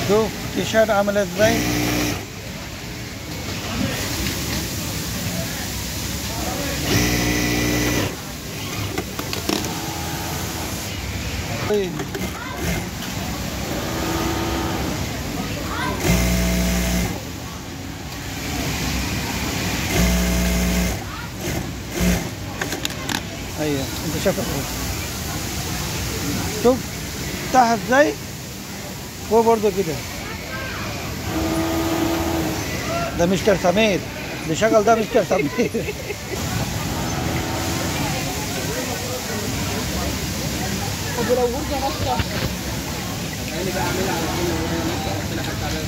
شوف تيشيرت عامل ازاي. ايوه انت شايف شوف تحت ازاي فوق برضه كده. ده مستر سمير اللي شغل، ده مستر سمير. ولو ورده نصه اللي بقى اعملها على طول وهي نصه قلت لها حتى على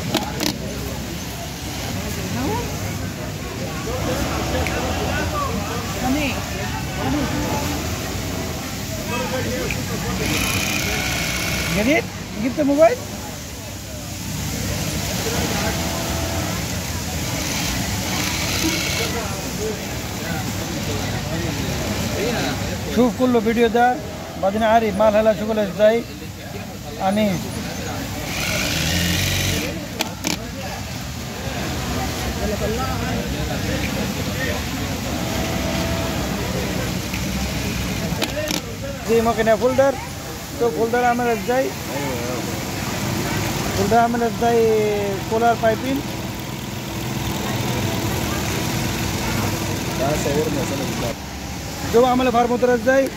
جديد جبت موبايل. شوف كله فيديو ده بعدين عارف مال هلا شغل ازاي. امين دي ممكن فولدر. شوف فولدر عمل ازاي. فولدر عمل ازاي سولار بايبين. ده صورنا سنه بالظبط. شوف عمل فارموتر ازاي.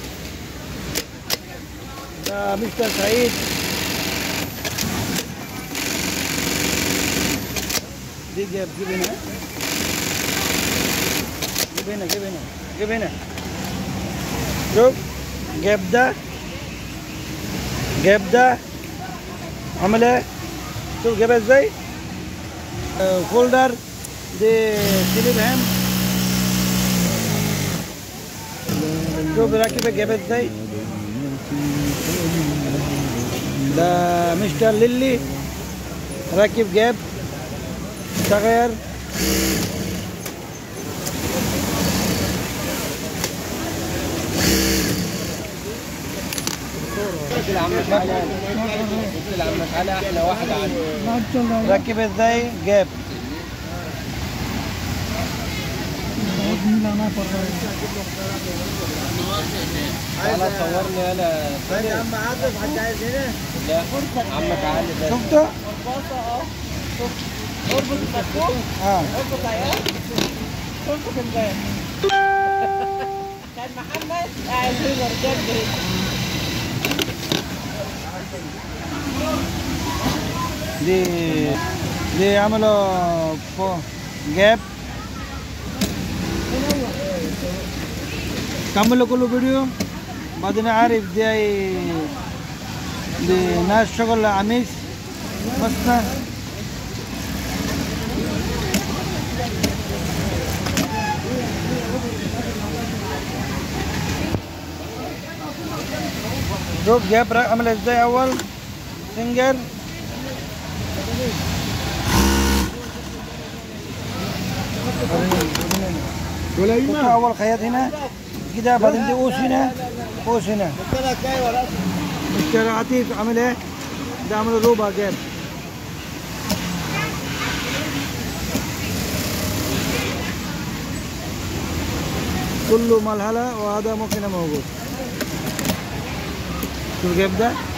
ده مستر سعيد. دي جيب هنا جيب هنا جيب هنا جيب هنا. شوف جيب ده عمل ايه. شوف جابها ازاي. فولدر دي سليب هم. شوف راكب جابها ازاي. ده مستر ليلي راكب جاب تغير. قلت لعمك على احلى واحده عنده. راكب ازاي جاب. تعالى تصورني انا. يا عم عاطف حد عايز هنا. لا عمك علي ده شفته؟ اربط الصفوف. اربط عيال. اربط الباب. كان محمد قاعد هنا رجال دي عملوا جاب. كملوا كله فيديو بعدين عارف دي ناس شغل عميس مصنع. شوف جاب عمل ازاي. اول سنجر اول خياط هنا كده بعدين دي قوس هنا قوس هنا. مستر عتيق عمل ايه. ده عمل روبا جاب. كله مال هلا وهذا ممكن موجود. شوف جاب ده